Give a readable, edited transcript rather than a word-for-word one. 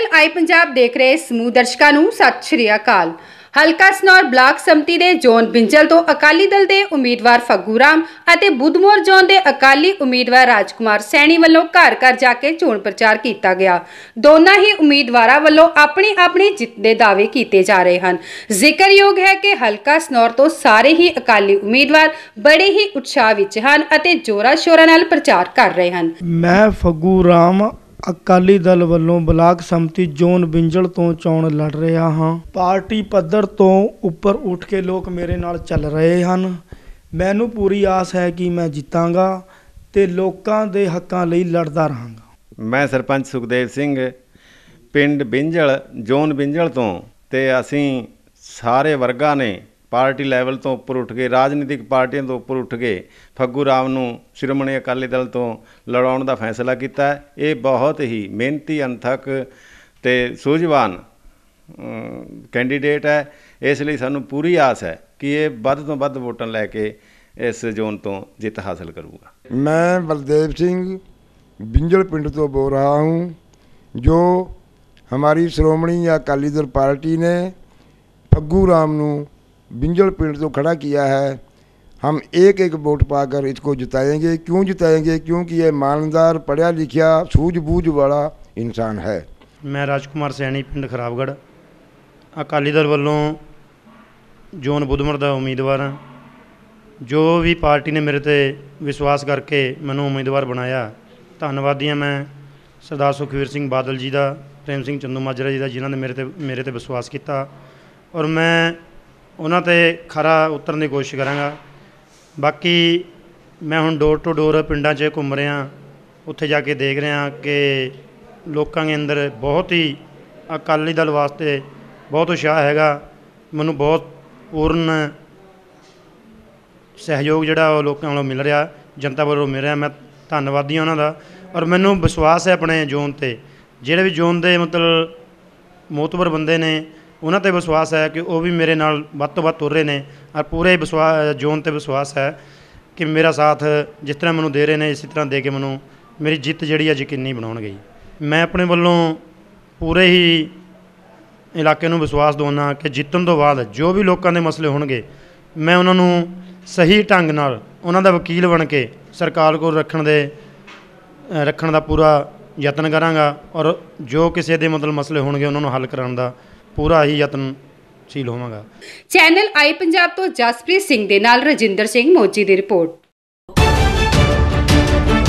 आई पंजाब देख रहे समूह दर्शकों नूं सत श्री अकाल। हलका सनौर ब्लाक समति दे जोन बिंजल तो अकाली दल के उम्मीदवार फग्गू राम और बुधमोर जोन के अकाली उम्मीदवार राजकुमार सैनी वालों घर घर जाके चोण प्रचार किया गया। दोनों ही उम्मीदवारों वालों अपनी अपनी जित के दावे किए जा रहे हैं। जिक्रयोग है कि हलका सनौर तो सारे ही अकाली उम्मीदवार बड़े ही उत्साह विच हन अते जोरा शोरा नाल प्रचार कर रहे हैं। मैं फग्गू राम अकाली दल वालों ब्लाक समति जोन बिंजल तो चोण लड़ रहा हाँ। पार्टी पद्धर तो उपर उठ के लोग मेरे नाल चल रहे हैं। मैनू पूरी आस है कि मैं जितांगा ते लोकां दे हक्कां लई लड़दा रहांगा। मैं सरपंच सुखदेव सिंह पिंड बिंजल जोन बिंजल तो ते असीं सारे वर्गां ने पार्टी लैवल तो उपर उठ के राजनीतिक पार्टियों तो उपर उठ के फग्गू राम नूं श्रोमणी अकाली दल तो लड़ाउण दा फैसला किया। ये बहुत ही मेहनती अंथक ते सूझवान कैंडीडेट है। इसलिए सानूं पूरी आस है कि ये वध तो वध वोटां लैके इस जोन तो जित हासिल करूँगा। मैं बलदेव सिंह बिंजल पिंड तो बोल रहा हूँ। जो हमारी श्रोमणी अकाली दल पार्टी ने फग्गू राम नूं बिंजल पिंड तो खड़ा किया है, हम एक एक वोट पाकर इसको जिताएंगे। क्यों जिताएंगे? क्योंकि ये ईमानदार पढ़ा लिखा सूझबूझ वाला इंसान है। मैं राजकुमार सैनी पिंड खराबगढ़ अकाली दल वालों जोन बुधमर का उम्मीदवार हाँ। जो भी पार्टी ने मेरे ते विश्वास करके मैनू उम्मीदवार बनाया, धन्नवादी हाँ मैं सरदार सुखबीर सिंह बादल जी का, प्रेम सिंह चंदूमाजरा जी का, जिन्होंने मेरे ते विश्वास किया और मैं उन्हां ते खरा उतरन की कोशिश करांगा। बाकी मैं हुण डोर टू डोर पिंडां 'च घूम रहा, उत्थे जाके देख रहा कि लोगों के अंदर बहुत ही अकाली दल वास्ते बहुत उत्साह हैगा। मैनूं बहुत पूर्ण सहयोग जिहड़ा लोगों वालों मिल रहा, जनता वालों मिल रहा। मैं धन्नवादी हाँ उन्हां दा और मैनूं विश्वास है अपने जोन ते, जिहड़े भी जोन दे मतलब मोतबर बंदे ने उन्हां ते विश्वास है कि वह भी मेरे नाल वध तो वध तुर रहे हैं और पूरे विश्वास जोन ते विश्वास है कि मेरा साथ जिस तरह मैनूं दे रहे हैं इसी तरह दे के मैनूं मेरी जित जिहड़ी है यकीनी बनाउणगे। मैं अपने वालों पूरे ही इलाके नूं विश्वास दिवाना कि जितन तो बाद जो भी लोगों के मसले होणगे मैं उन्होंने सही ढंग नाल उन्हां दा वकील बन के सरकार को रखण दा पूरा यतन करांगा और जो किसी दे मतलब मसले होणगे उन्होंने हल कराउण दा पूरा ही यतनशील होवांगा। चैनल आई पंजाब तो जसप्रीत सिंह दे नाल रजिंदर सिंह मोची दी रिपोर्ट।